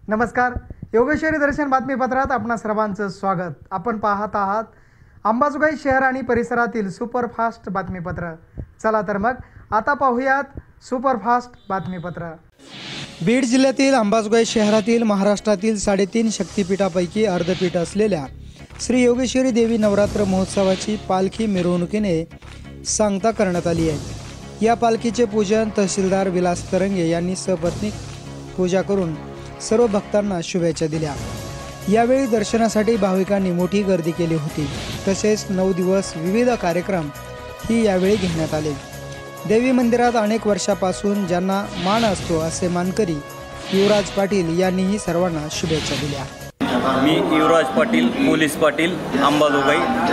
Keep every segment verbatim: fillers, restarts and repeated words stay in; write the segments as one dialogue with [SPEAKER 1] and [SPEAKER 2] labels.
[SPEAKER 1] नमस्कार, योगेश्वरी दर्शन बातमीपत्रात आपणा सर्वांचं स्वागत। आपण पाहत आहात अंबाजोगाई शहर आणि परिसरातील सुपरफास्ट बातमीपत्र। चला तर मग आता पाहूयात सुपरफास्ट बातमीपत्र। बीड जिल्ह्यातील अंबाजोगाई शहरातील महाराष्ट्रातील साडेतीन शक्तिपीठापैकी अर्धपीठ असलेल्या श्री योगेश्वरी देवी नवरात्र महोत्सवाची पालखी मिरवणुकीने सांगता करण्यात आली आहे। या पालखीचे पूजन तहसीलदार विलास तरंगे यांनी सपत्नीक पूजा करून सर्व भक्तांना शुभेच्छा दिल्या। यावेळी दर्शनासाठी भाविकांनी मोठी गर्दी केली होती। तसेच नऊ दिवस विविध कार्यक्रम ही यावेळी घेण्यात आले। देवी मंदिरात अनेक वर्षापासून ज्यांना मान असतो असे मानकरी युवराज पाटील यांनीही सर्वांना शुभेच्छा दिल्या।
[SPEAKER 2] मी युवराज पाटील, पोलीस पाटील, अंबाजोगाई।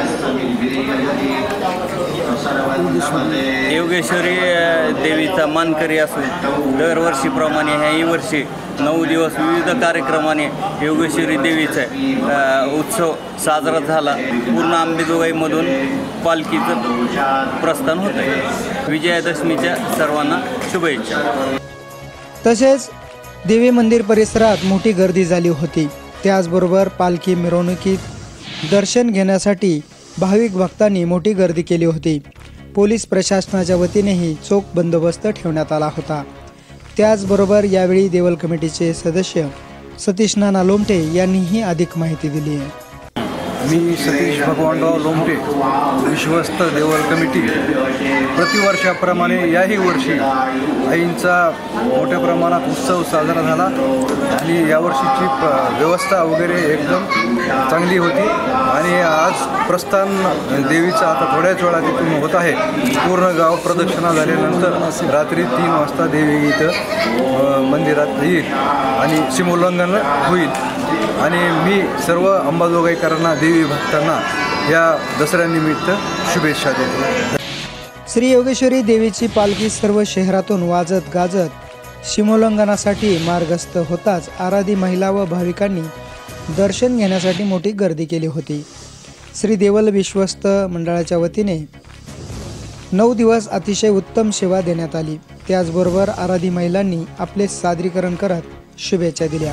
[SPEAKER 2] योगेश्वरी देवीचा मानकरी असून दरवर्षीप्रमाणे ह्याही वर्षी नऊ दिवस विविध कार्यक्रमाने योगेश्वरी देवीचा उत्सव साजरा झाला। पूर्ण अंबाजोगाईमधून पालखीचं प्रस्थान होत आहे। विजयादशमीच्या सर्वांना शुभेच्छा।
[SPEAKER 1] तसेच देवी मंदिर परिसरात मोठी गर्दी झाली होती। त्याचबरोबर पालखी मिरवणुकीत दर्शन घेण्यासाठी भाविक भक्तांनी मोठी गर्दी केली होती। पोलीस प्रशासनाच्या वतीनेही चोख बंदोबस्त ठेवण्यात आला होता। त्याचबरोबर यावेळी देवल कमिटीचे सदस्य सतीश नाना लोमटे यांनीही अधिक माहिती दिली आहे।
[SPEAKER 3] मी सतीश भगवानराव लोमटे, विश्वस्त देवल कमिटी। प्रतिवर्षाप्रमाणे याही वर्षी आईंचा मोठ्या प्रमाणात उत्सव साजरा झाला आणि यावर्षीची व्यवस्था वगैरे एकदम चांगली होती आणि आज प्रस्थान देवीचा आता थोड्याच वेळा तिथून होत आहे। पूर्ण गाव प्रदक्षिणा झाल्यानंतर रात्री तीन वाजता देवी इथं मंदिरात येईल आणि सीमोल्लंघन होईल आणि मी सर्व अंबाजोगाईकरांना देवी भक्तांना या दसऱ्यानिमित्त शुभेच्छा देतो।
[SPEAKER 1] श्री योगेश्वरी देवीची पालखी सर्व शहरातून वाजत गाजत सीमोल्लंघनासाठी मार्गस्थ होताच आराधी महिला व भाविकांनी दर्शन घेण्यासाठी मोठी गर्दी केली होती। श्री देवल विश्वस्त मंडळाच्या वतीने नऊ दिवस अतिशय उत्तम सेवा देण्यात आली। त्याचबरोबर आराधी महिलांनी आपले सादरीकरण करत शुभेच्छा दिल्या।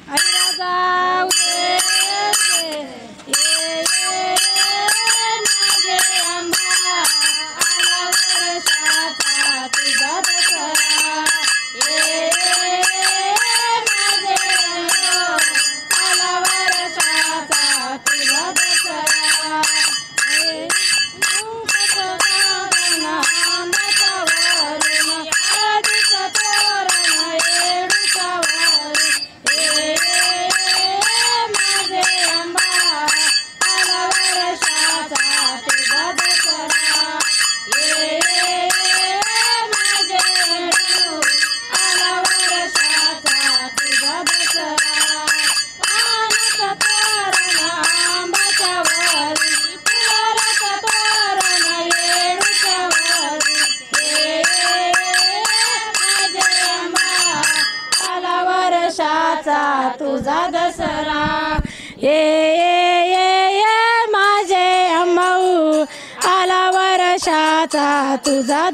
[SPEAKER 4] तुझा दसरा ये ये ये ये माझे अंबाऊ आला वर्षाचा तुझा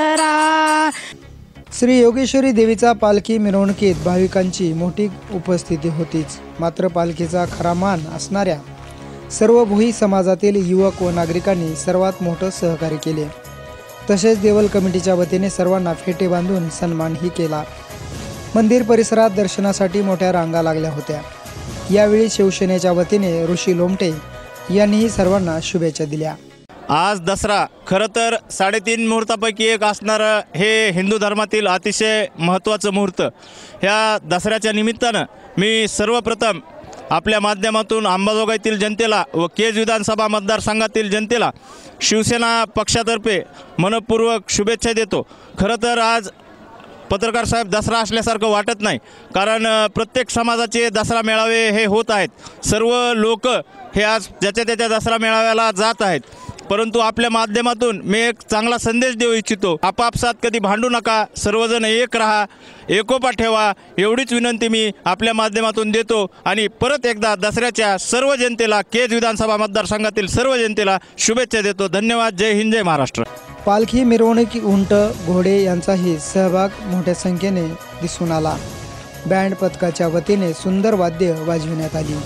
[SPEAKER 4] दसरा।
[SPEAKER 1] श्री योगेश्वरी देवीचा पालखी मिरवणुकीत भाविकांची मोठी उपस्थिती होतीच, मात्र पालखीचा खरा मान असणाऱ्या सर्व भोई समाजातील युवक व नागरिकांनी सर्वात मोठं सहकार्य केले। तसेच देवल कमिटीच्या वतीने सर्वांना फेटे बांधून सन्मानही केला। मंदिर परिसरात दर्शनासाठी मोठ्या रांगा लागल्या होत्या। यावेळी शिवसेनेच्या वतीने ऋषी लोमटे यांनीही सर्वांना शुभेच्छा दिल्या।
[SPEAKER 2] आज दसरा खरं तर साडेतीन मुहूर्तापैकी एक असणारं हे हिंदू धर्मातील अतिशय महत्त्वाचं मुहूर्त। ह्या दसऱ्याच्या निमित्तानं मी सर्वप्रथम आपल्या माध्यमातून अंबाजोगाईतील जनतेला व केज विधानसभा मतदारसंघातील जनतेला शिवसेना पक्षातर्फे मनपूर्वक शुभेच्छा देतो। खरं तर आज पत्रकार साहेब दसरा असल्यासारखं वाटत नाही, कारण प्रत्येक समाजाचे दसरा मेळावे हे होत आहेत। सर्व लोक हे आज ज्याच्या त्याच्या दसरा मेळाव्याला जात आहेत, परंतु आपल्या माध्यमातून मी एक चांगला संदेश देऊ इच्छितो। आपापसात कधी भांडू नका, सर्वजण एक रहा, एकोपा ठेवा, एवढीच विनंती मी आपल्या माध्यमातून देतो। आणि परत एकदा दसऱ्याच्या सर्व जनतेला, केज विधानसभा मतदारसंघातील सर्व जनतेला शुभेच्छा देतो। धन्यवाद। जय हिंद, जय महाराष्ट्र।
[SPEAKER 1] पालखी मिरवणुकी उंट घोडे यांचाही सहभाग मोठ्या संख्येने दिसून आला। बँड पथकाच्या वतीने सुंदर वाद्य वाजविण्यात आली।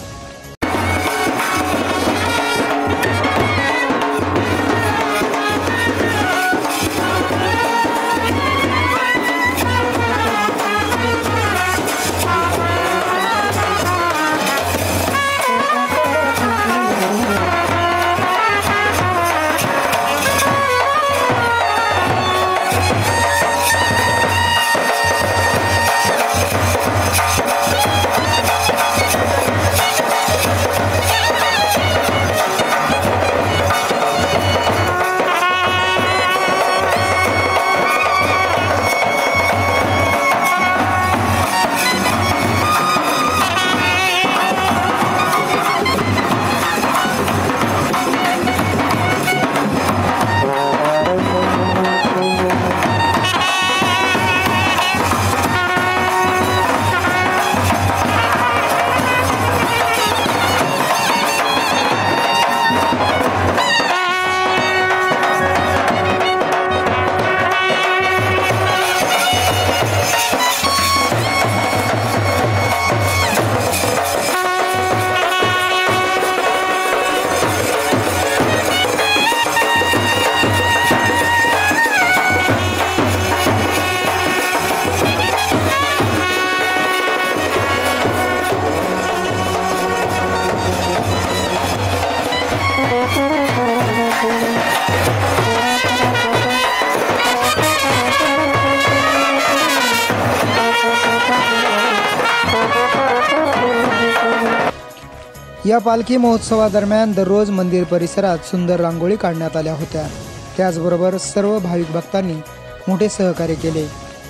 [SPEAKER 1] या पालखी महोत्सवादरम्यान दररोज मंदिर परिसरात सुंदर रांगोळी काढण्यात आल्या होत्या। त्याचबरोबर सर्व भाविक भक्तांनी मोठे सहकार्य केले।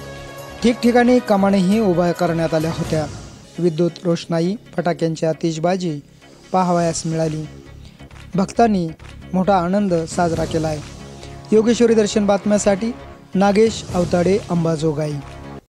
[SPEAKER 1] ठिकठिकाणी कमानीही उभ्या करण्यात आल्या होत्या। विद्युत रोषणाई, फटाक्यांची आतिषबाजी पाहावयास मिळाली। भक्तांनी मोठा आनंद साजरा केला आहे। योगेश्वरी दर्शन बातम्यासाठी नागेश अवताडे, अंबाजोगाई।